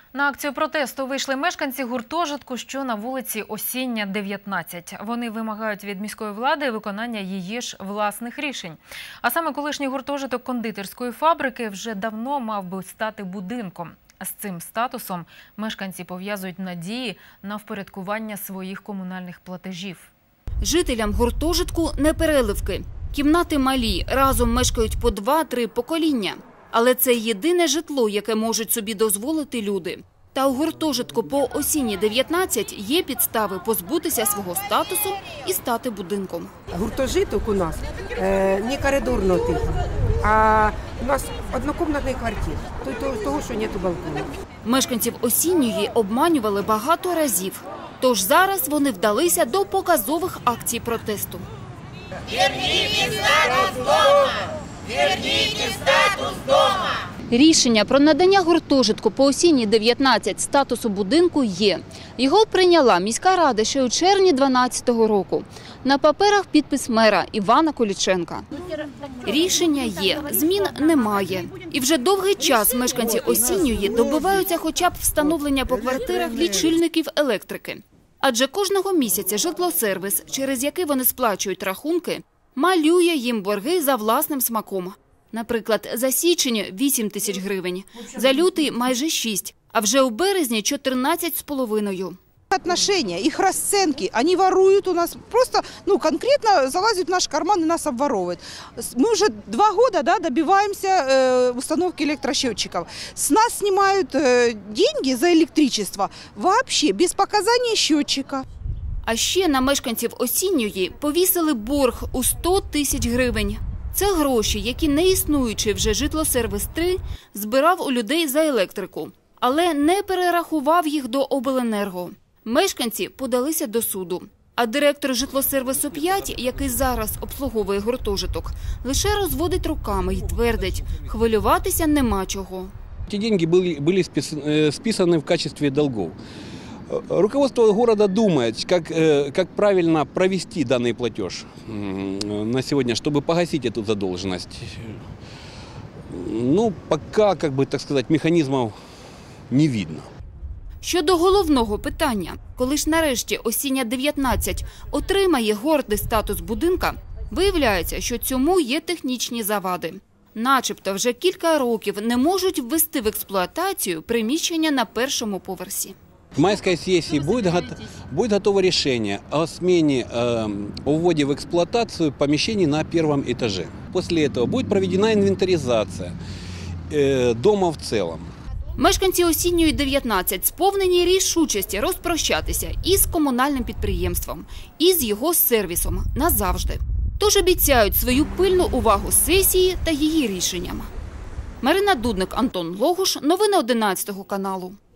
На акцію протесту вийшли мешканці гуртожитку, що на вулиці Осіння, 19. Вони вимагають від міської влади виконання її ж власних рішень. А саме колишній гуртожиток кондитерської фабрики вже давно мав би стати будинком. З цим статусом мешканці пов'язують надії на впорядкування своїх комунальних платежів. Жителям гуртожитку не переливки. Кімнати малі, разом мешкають по 2-3 покоління. Але це єдине житло, яке можуть собі дозволити люди. Та у гуртожитку по Осінні, 19 є підстави позбутися свого статусу і стати будинком. Гуртожиток у нас не коридорного типу, а у нас однокімнатний квартир, того, що немає балкону. Мешканців Осінньої обманювали багато разів. Тож зараз вони вдалися до показових акцій протесту. Верніть статус дома! Верніть статус дома! Рішення про надання гуртожитку по Осінній, 19 статусу будинку є. Його прийняла міська рада ще у червні 2012 року. На паперах підпис мера Івана Коліченка. Рішення є, змін немає. І вже довгий час мешканці Осінньої добиваються хоча б встановлення по квартирах лічильників електрики. Адже кожного місяця житлосервіс, через який вони сплачують рахунки, малює їм борги за власним смаком. Наприклад, за січень – 8 тисяч гривень, за лютий – майже 6, а вже у березні – 14,5. Отношения, их расценки, они воруют у нас, просто конкретно залазят в наш карман и нас обворовывают. Мы уже 2 года добиваемся установки электросчетчиков. С нас снимают деньги за электричество вообще без показания счетчика. А ще на мешканців Осінньої повісили борг у 100 тисяч гривень. Це гроші, які неіснуючий вже житлосервіс-3 збирав у людей за електрику, але не перерахував їх до обленерго. Мешканці подалися до суду. А директор житлосервісу-5, який зараз обслуговує гуртожиток, лише розводить руками і твердить, хвилюватися нема чого. Ці гроші були списані в качестві долгов. Руководство города думает, как правильно провести данный платеж на сегодня, чтобы погасить эту задолженность. Пока, так сказать, механизмов не видно. Щодо головного питання, коли ж нарешті Осіння, 19 отримає гордий статус будинка, виявляється, що цьому є технічні завади. Начебто вже кілька років не можуть ввести в експлуатацію приміщення на першому поверсі. В майской сессии будет готово решение о смене, о вводе в эксплуатацию помещений на 1-м этаже. После этого будет проведена инвентаризация дома в целом. Мешканці Осінньої, 19 сповнені рішучості розпрощатися із комунальним підприємством, і з його сервісом назавжди. Тож обіцяють свою пильну увагу сесії та її рішенням. Марина Дудник, Антон Логуш. Новини 11 каналу.